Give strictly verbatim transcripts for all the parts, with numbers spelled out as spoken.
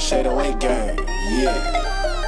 fresh eight oh eight gang, yeah.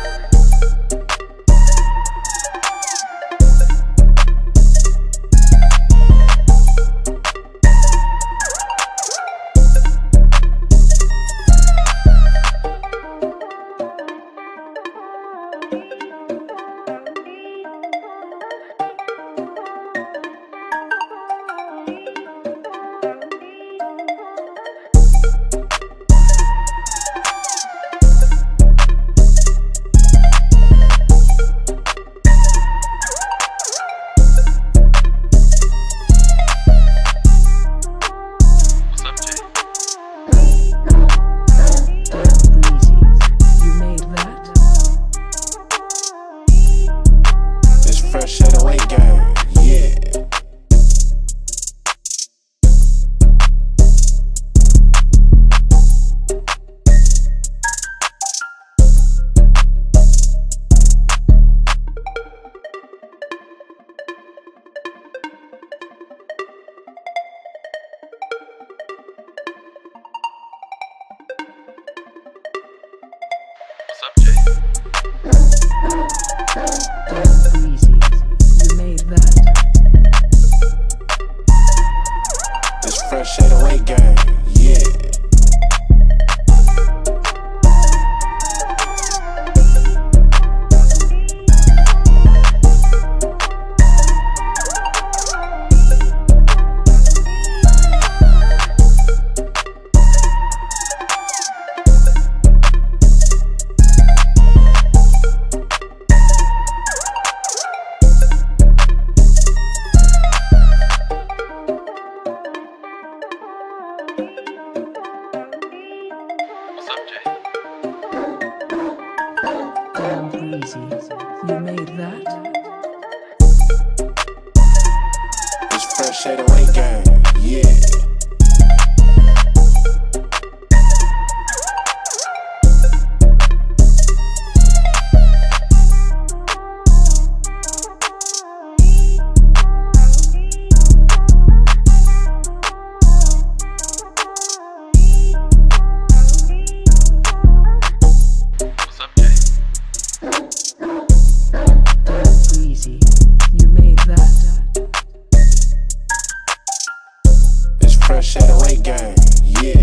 Fresh eight oh eight gang, yeah. What's up, Jay? Fresh eight oh eight gang, yeah. Damn breezy, you made that? It's fresh eight oh eight gang, yeah. Fresh eight oh eight gang, yeah.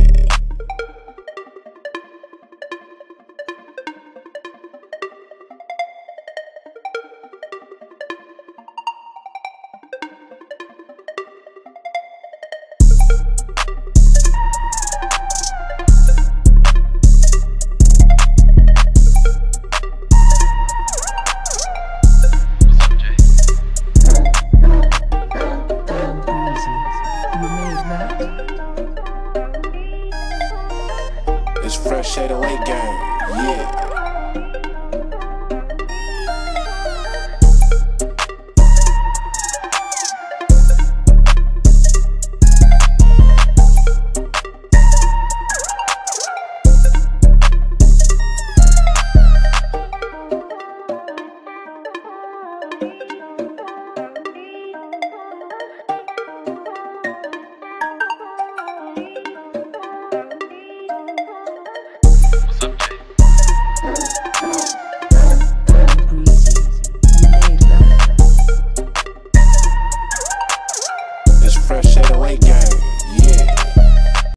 It's fresh eight oh eight gang, yeah. Fresh eight oh eight gang.